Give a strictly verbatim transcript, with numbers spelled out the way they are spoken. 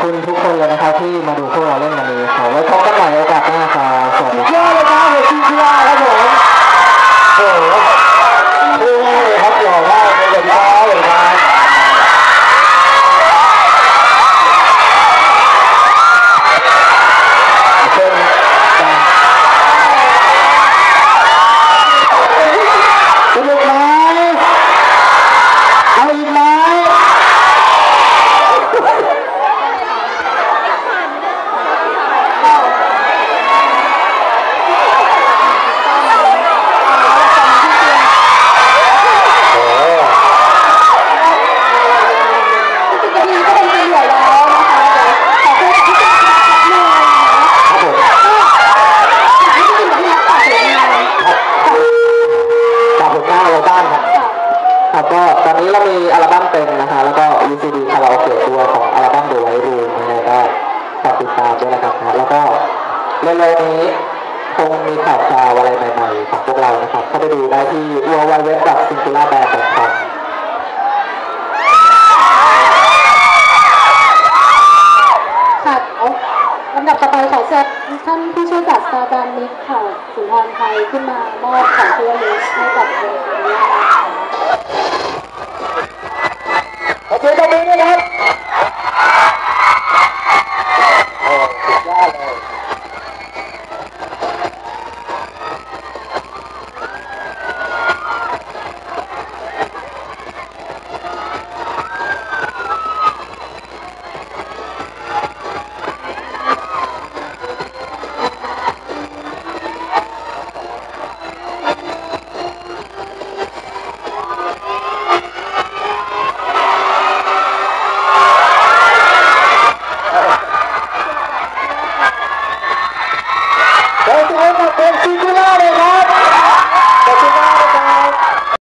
คุณทุกคนเลยนะครับที่มาดูพวกเราเล่นวันนี้ขอไว้พบกันใหม่โอกาสหน้าครับสวัสดีครับเลยครับเลยที่ที่ว่าครับผมโอ้โหดูเลยครับหล่อมากเลยครับเลยครับเชิญสนุกไหมเอาอีกไหมก็ตอนนี้เรามีอัลบั้มเต็มนะคะแล้วก็ วี ซี ดี คาราโอเกะด้วยของอัลบั้ม The White Room ยังไงก็ฝากติดตามด้วยนะครับแล้วก็เร็วๆนี้คงมีข่าวคราวอะไรใหม่ๆของพวกเรานะครับเข้าไปดูได้ที่ ดับเบิลยู ดับเบิลยู ดับเบิลยู ดอท ซิงคูล่าแบนด์ ดอท คอมค่ะลำดับต่อไปขอเชิญท่านผู้ช่วยศาสตราจารย์นิกค่ะสุนทรไทยขึ้นมามอบของที่ระลึกให้กับ